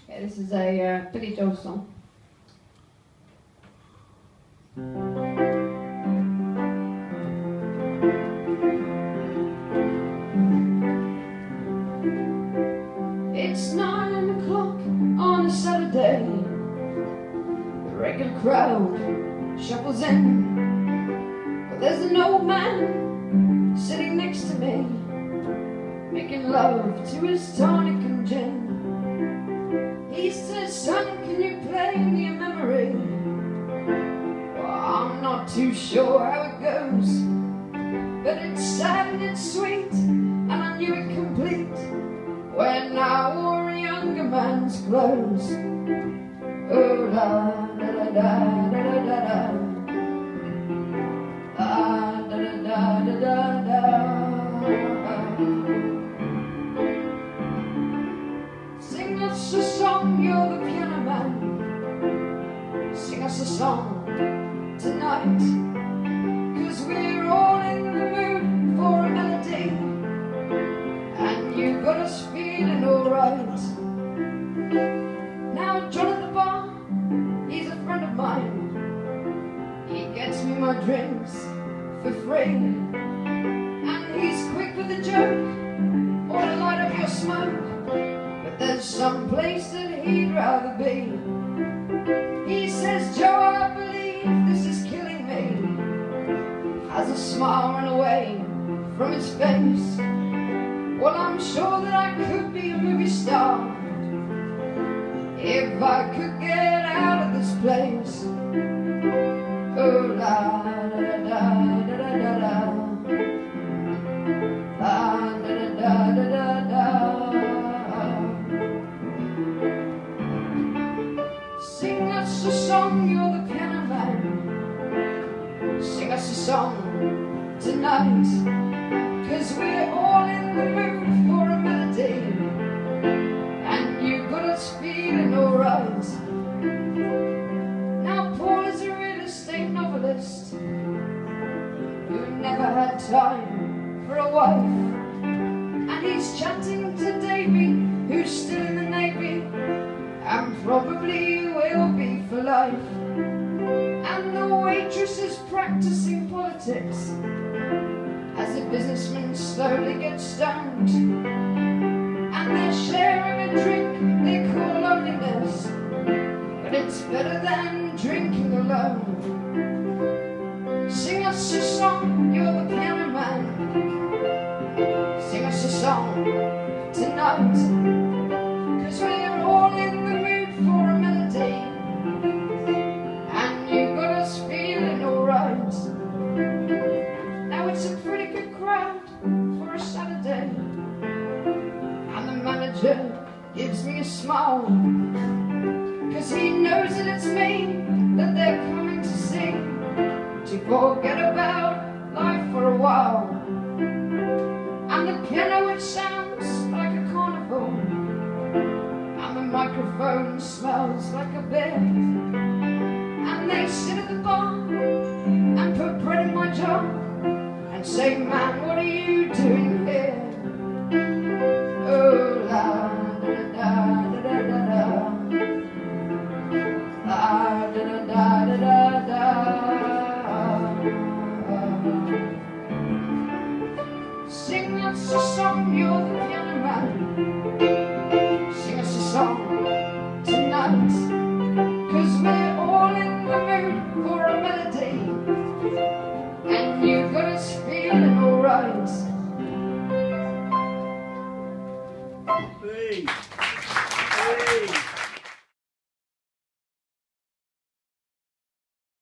Okay, this is a Billy Joel song. It's 9 o'clock on a Saturday. The regular crowd shuffles in, but there's an old man sitting next to me, making love to his tonic and gin. He says, "Son, can you play me a memory?" Well, I'm not too sure how it goes, but it's sad and it's sweet, and I knew it complete when I wore a younger man's clothes. Oh, la da da da da da da da, la da da da da da da. Sing us a song, you're the piano man. Sing us a song tonight, 'cause we're all in the mood for a melody, and you got us feeling alright. Now John at the bar, he's a friend of mine. He gets me my drinks for free, and he's quick with a joke or to light up your smoke. But there's some place that he'd rather be. He says, "Joe, I believe this is killing me." Has a smile run away from his face. Well, I'm sure that I could be a movie star if I could get out of this place. Oh, la da da da da da da da, la da da da da da. Sing us a song, you're the piano man. Sing us a song tonight, 'cause we're all in the mood for a melody, and you got us feeling alright. Now Paul is a real estate novelist who never had time for a wife, and he's chatting to Davy, who's still in the Navy, and probably will be for life. And the waitress is practicing politics as a businessman slowly gets stoned, and they're sharing a drink they call loneliness, but it's better than drinking alone. Sing us a song, you're the piano man. Sing us a song tonight, 'cause we're all in the mood for a melody, and you got us feeling alright. Now it's a pretty good crowd for a Saturday, and the manager gives me a smile, 'cause he knows that it's me that they're coming to see, to forget about life for a while. And the piano, it sounds like a carnival, and the microphone smells like a beer, and they sit at the bar and put bread in my jar and say, "Man, what are you doing here?" Oh, la da da da da da da, la da da da da da. Sing us a song, you're the piano man. Sing us a song tonight, 'cause we're all in the mood for a melody, and you got us feeling alright. Hey. Hey.